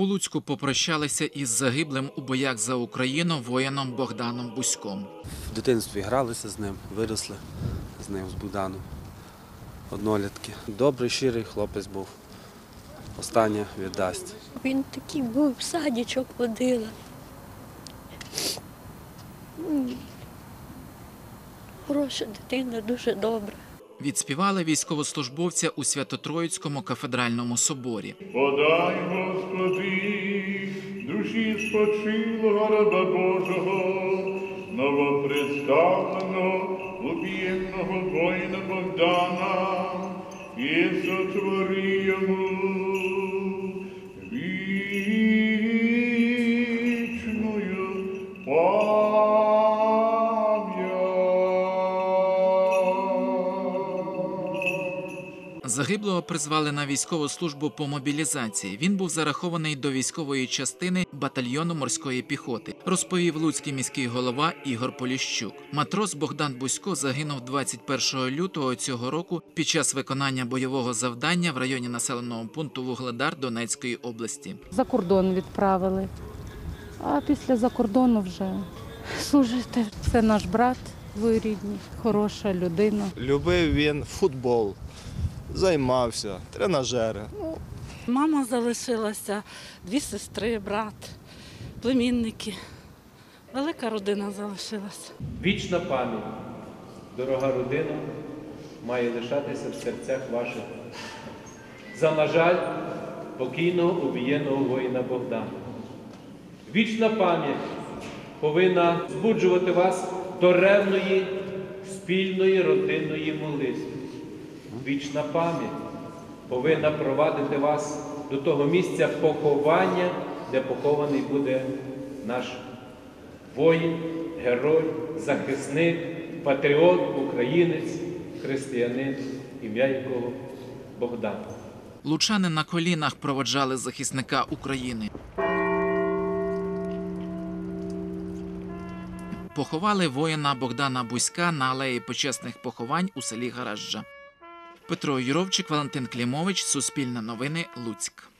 У Луцьку попрощалися із загиблим у боях за Україну воїном Богданом Бузьком. В дитинстві гралися з ним, виросли з ним, з Богданом. Однолітки. Добрий, щирий хлопець був. Останнє віддасть. Він такий був, в садочок водила. Хороша дитина, дуже добра. Відспівали військовослужбовця у Свято-Троїцькому кафедральному соборі. Подай, Господи, душі спочилого раба Божого, новопредставленого, убієнного воїна Богдана, і сотвори йому вічною Загиблого призвали на військову службу по мобілізації. Він був зарахований до військової частини батальйону морської піхоти, розповів луцький міський голова Ігор Поліщук. Матрос Богдан Бузько загинув 21 лютого цього року під час виконання бойового завдання в районі населеного пункту Вугледар Донецької області. За кордон відправили, а після за кордону вже служити. Це наш брат двоюрідний, хороша людина. Любив він футбол. Займався, тренажери. Мама залишилася, 2 сестри, брат, племінники. Велика родина залишилася. Вічна пам'ять, дорога родина, має лишатися в серцях ваших. За, на жаль, покійного убієнного воїна Богдана. Вічна пам'ять повинна збуджувати вас до ревної, спільної родинної молитви. Вічна пам'ять повинна провадити вас до того місця поховання, де похований буде наш воїн, герой, захисник, патріот, українець, християнин, ім'я якого Богдан. Лучани на колінах проводжали захисника України. Поховали воїна Богдана Бузька на алеї почесних поховань у селі Гаражджа. Петро Юровчик, Валентин Клімович, Суспільне новини, Луцьк.